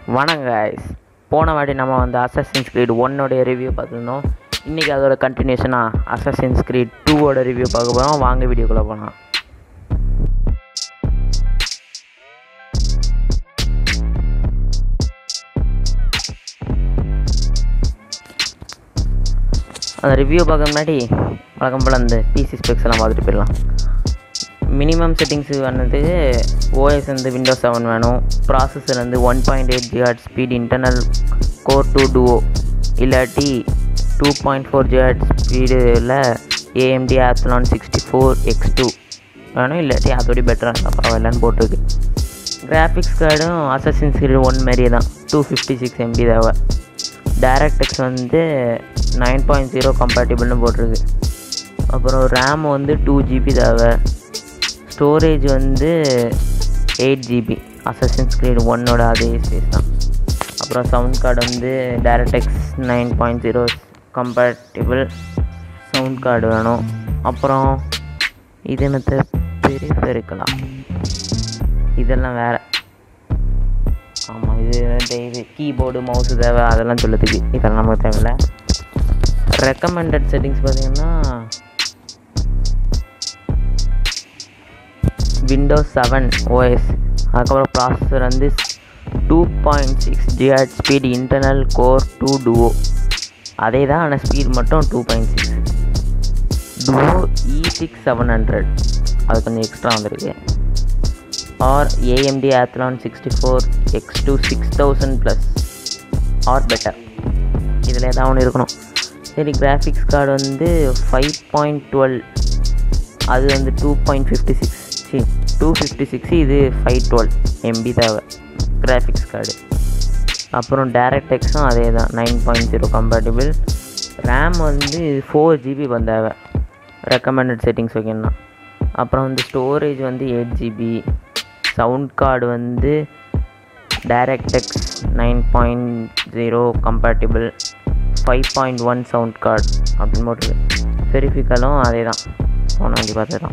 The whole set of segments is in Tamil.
வணக்கம் guys. போன வாட்டி நம்ம வந்து அசசின்ஸ் கிரீட் 1 ஓட ரிவ்யூ பார்த்துருந்தோம். இன்றைக்கி அதோட கண்டினியூஷனாக அசசின்ஸ் கிரீட் 2 ஓட ரிவ்யூ பார்க்க போகிறோம். வாங்க வீடியோக்குள்ளே போகலாம். அந்த ரிவ்யூ பார்க்க முன்னாடி வழக்கம் போல் அந்த பிசி ஸ்பெக்ஸ் எல்லாம் பார்த்துட்டு போயிடலாம். மினிமம் செட்டிங்ஸு வந்ததுக்கு ஓஎஸ் வந்து விண்டோஸ் 7 வேணும். ப்ராசஸர் வந்து 1.8 GHz speed internal core 2 duo இல்லாட்டி 2.4 GHz ஸ்பீடில் AMD Athlon 64X2 வேணும். இல்லாட்டி அதோடய பெட்டராக இருந்தால் பரவாயில்லன்னு போட்டிருக்கு. கிராஃபிக்ஸ் கார்டும் அசசின்ஸ் கிரீட் 1 மாதிரியே தான் 256 MB தேவை. DirectX வந்து 9.0 கம்பேட்டிபிள்னு போட்டிருக்கு. அப்புறம் ரேம் வந்து 2 GB தேவை. ஸ்டோரேஜ் வந்து 8 GB அசசின்ஸ் கிரீட் 1ஓட அதே ஸ்பேஸ் தான். அப்புறம் சவுண்ட் கார்டு வந்து DirectX 9.0 கம்பேட்டிபிள் சவுண்ட் கார்டு வேணும். அப்புறம் இது என்னத்தை பெரிஃபெரிக்கலாம், இதெல்லாம் வேறு. ஆமாம், இது கீபோர்டு மவுஸு தேவை, அதெல்லாம் சொல்லுறதுக்கு இதெல்லாம் நமக்கு தேவையில்லை. ரெக்கமெண்டட் செட்டிங்ஸ் பார்த்திங்கன்னா விண்டோஸ் 7 OS. அதுக்கப்புறம் ப்ராசஸர் வந்து 2.6 GHz speed internal core 2 duo அதே தான், ஆனால் ஸ்பீட் மட்டும் 2.6 duo E6700 அது கொஞ்சம் எக்ஸ்ட்ரா வந்திருக்கு. Or AMD Athlon 64X2 6000+ or better, இதில் ஏதாவது ஒன்று இருக்கணும். சரி, கிராஃபிக்ஸ் கார்டு வந்து 5.12, அது வந்து 256 இது 512 MB தேவை கிராஃபிக்ஸ் கார்டு. அப்புறம் DirectXும் அதே தான் 9.0 கம்பேட்டிபிள். ரேம் வந்து 4 GB தேவை ரெக்கமெண்டட் செட்டிங்ஸ் வைக்கணும்னா. அப்புறம் வந்து ஸ்டோரேஜ் வந்து 8 GB. சவுண்ட் கார்டு வந்து DirectX 9.0 கம்பேட்டிபிள் 5.1 சவுண்ட் கார்டு அப்படின்னு போட்டுருக்கு. வெரிஃபிக்கலும் அதே தான், போன வண்டி பார்த்துக்கலாம்.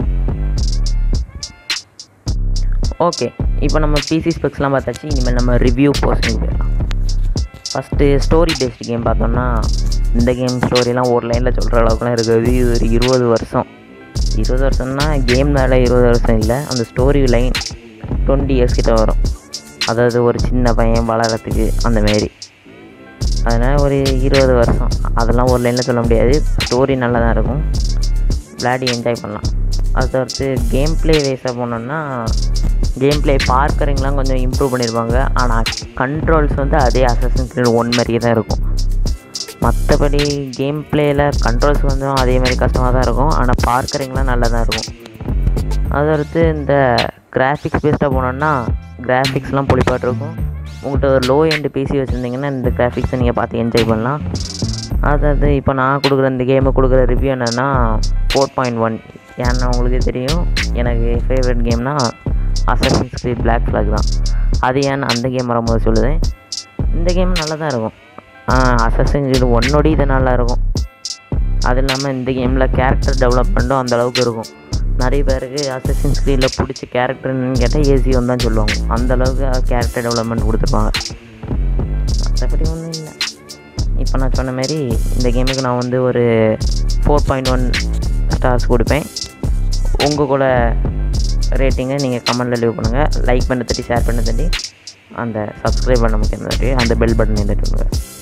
ஓகே, இப்போ நம்ம பிசி ஸ்பெக்ஸ்லாம் பார்த்தாச்சு. இனிமேல் நம்ம ரிவ்யூ போர்ஷனுக்கு போயிடலாம். ஃபஸ்ட்டு ஸ்டோரி பேஸ்டு கேம் பார்த்தோம்னா, இந்த கேம் ஸ்டோரிலாம் ஒரு லைனில் சொல்கிற அளவுக்குலாம் இருக்குது. இது ஒரு 20 வருஷம்னா கேம்னால 20 வருஷம் இல்லை, அந்த ஸ்டோரி லைன் 20 இயர்ஸ் கிட்ட வரும். அதாவது ஒரு சின்ன பையன் வளரத்துக்கு அந்தமாரி, அதனால் ஒரு 20 வருஷம். அதெல்லாம் ஒரு லைனில் சொல்ல முடியாது. ஸ்டோரி நல்லா தான் இருக்கும், விளையாடி என்ஜாய் பண்ணலாம். அதை தவிர்த்து கேம் ப்ளே வைஸாக போனோம்னா, கேம் ப்ளே பார்க்கறீங்களாம் கொஞ்சம் இம்ப்ரூவ் பண்ணியிருப்பாங்க. ஆனால் கண்ட்ரோல்ஸ் வந்து அதே அசசின்ஸ் கிரீட் 1 மாதிரியே தான் இருக்கும். மற்றபடி கேம் ப்ளேயில் கண்ட்ரோல்ஸ் கொஞ்சம் அதே மாதிரி கஷ்டமாக தான் இருக்கும், ஆனால் பார்க்கறீங்களாம் நல்லா தான் இருக்கும். அதை அடுத்து இந்த கிராஃபிக்ஸ் பேஸ்டாக போனோன்னா கிராஃபிக்ஸ்லாம் பொலிப்பாட்டிருக்கும். உங்கள்கிட்ட ஒரு லோ எண்டு பிசி வச்சுருந்தீங்கன்னா இந்த கிராஃபிக்ஸை நீங்கள் பார்த்து என்ஜாய் பண்ணலாம். அதாவது இப்போ நான் கொடுக்குற இந்த கேமை கொடுக்குற ரிவ்யூ என்னென்னா 4.1. ஏன்னா உங்களுக்கு தெரியும், எனக்கு ஃபேவரட் கேம்னால் அசசின்ஸ் கிரீட் பிளாக் ஃப்ளாக் தான். அது ஏன்னு அந்த கேம் வரும்போது சொல்லுதேன். இந்த கேம் நல்லா தான் இருக்கும். அசசின்ஸ் கிரீட் 1ஓட இது நல்லாயிருக்கும். அது இல்லாமல் இந்த கேமில் கேரக்டர் டெவலப்மெண்ட்டும் அந்தளவுக்கு இருக்கும். நிறைய பேருக்கு அசசின்ஸ் கிரீடில் பிடிச்ச கேரக்டர்னு கேட்டால் AC1 தான் சொல்லுவாங்க. அந்தளவுக்கு கேரக்டர் டெவலப்மெண்ட் கொடுத்துருப்பாங்க. மற்றபடி ஒன்றும் இல்லை. இப்போ நான் சொன்ன மாதிரி இந்த கேமுக்கு நான் வந்து ஒரு 4.1 ஸ்டார்ஸ் கொடுப்பேன். உங்கள் கூட ரேட்டிங்கை நீங்கள் கமெண்ட்டில் லீவ் பண்ணுங்கள். லைக் பண்ண தட்டி, ஷேர் பண்ண தட்டி, அந்த சப்ஸ்கிரைப் பண்ண முக்கியம், அந்த பெல் பட்டனை தட்டி பண்ணுங்கள்.